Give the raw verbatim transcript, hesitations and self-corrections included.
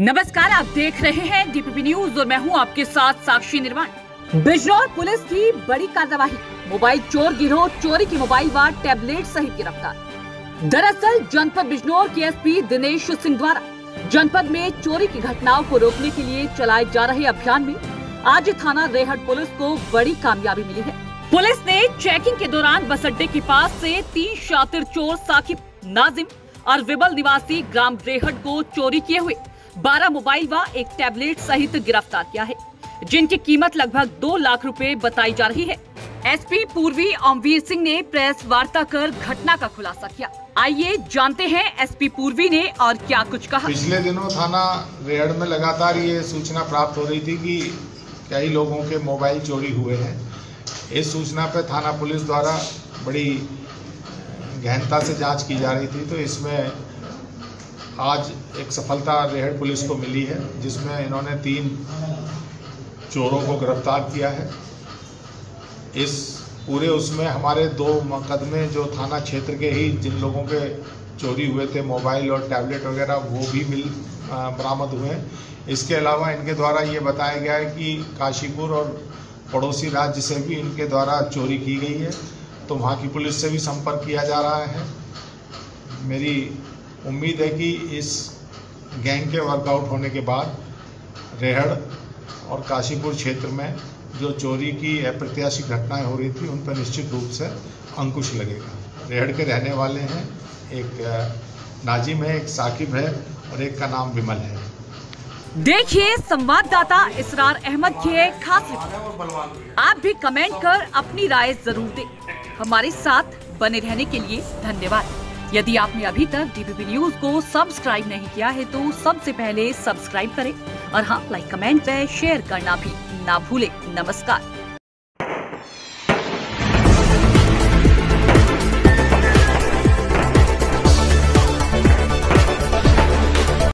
नमस्कार, आप देख रहे हैं डीपीपी न्यूज और मैं हूं आपके साथ साक्षी निर्माण। बिजनौर पुलिस की बड़ी कार्रवाई, मोबाइल चोर गिरोह चोरी की मोबाइल व टैबलेट सहित गिरफ्तार। दरअसल जनपद बिजनौर के एसपी दिनेश सिंह द्वारा जनपद में चोरी की घटनाओं को रोकने के लिए चलाए जा रहे अभियान में आज थाना रेहट पुलिस को बड़ी कामयाबी मिली है। पुलिस ने चेकिंग के दौरान बस अड्डे के पास से तीन शातिर चोर साकिब, नाजिम और विबल निवासी ग्राम रेहट को चोरी किए हुए बारह मोबाइल व एक टैबलेट सहित गिरफ्तार किया है, जिनकी कीमत लगभग दो लाख रुपए बताई जा रही है। एसपी पूर्वी ओमवीर सिंह ने प्रेस वार्ता कर घटना का खुलासा किया। आइए जानते हैं एसपी पूर्वी ने और क्या कुछ कहा। पिछले दिनों थाना रेहट में लगातार ये सूचना प्राप्त हो रही थी कि कई लोगों के मोबाइल चोरी हुए हैं। इस सूचना पर थाना पुलिस द्वारा बड़ी गहनता से जांच की जा रही थी, तो इसमें आज एक सफलता रेहट पुलिस को मिली है, जिसमें इन्होंने तीन चोरों को गिरफ्तार किया है। इस पूरे उसमें हमारे दो मुकदमे जो थाना क्षेत्र के ही जिन लोगों के चोरी हुए थे मोबाइल और टैबलेट वगैरह, वो भी मिल बरामद हुए हैं। इसके अलावा इनके द्वारा ये बताया गया है कि काशीपुर और पड़ोसी राज्य से भी इनके द्वारा चोरी की गई है, तो वहाँ की पुलिस से भी संपर्क किया जा रहा है। मेरी उम्मीद है कि इस गैंग के वर्कआउट होने के बाद रेहट और काशीपुर क्षेत्र में जो चोरी की अप्रत्याशित घटनाएं हो रही थी, उन पर निश्चित रूप से अंकुश लगेगा। रेहट के रहने वाले हैं, एक नाजिम है, एक साकिब है और एक का नाम विमल है। देखिए संवाददाता इसरार अहमद की खास रिपोर्ट। आप भी कमेंट कर अपनी राय जरूर दें। हमारे साथ बने रहने के लिए धन्यवाद। यदि आपने अभी तक डीपीपी न्यूज को सब्सक्राइब नहीं किया है तो सबसे पहले सब्सक्राइब करें और हाँ, लाइक, कमेंट व शेयर करना भी ना भूलें। नमस्कार।